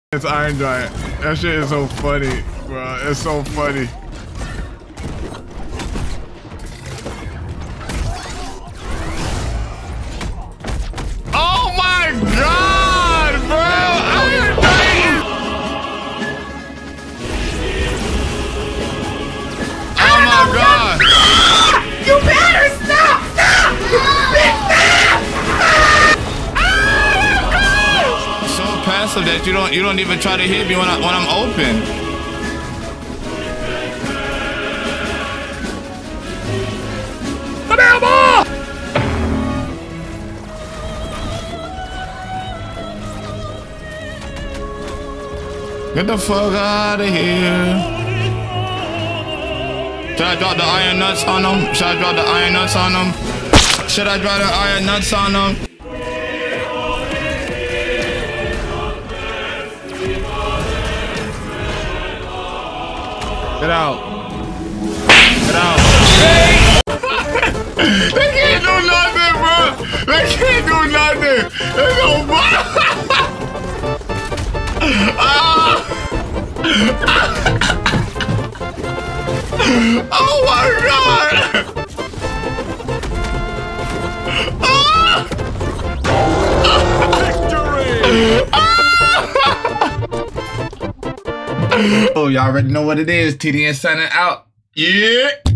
It's Iron Giant. That shit is so funny, bro. It's so funny. Oh my god, bro! Iron Giant! Oh my god! You better stop! Stop! So passive that you don't even try to hit me when I'm open. Get the fuck out of here. Should I drop the iron nuts on them? Should I drop the iron nuts on them? Should I drop the iron nuts on them? Get out. Get out. They can't do nothing, bro. They can't do nothing. There's no Oh my god! Victory! Oh, y'all already know what it is. TDN signing out. Yeah.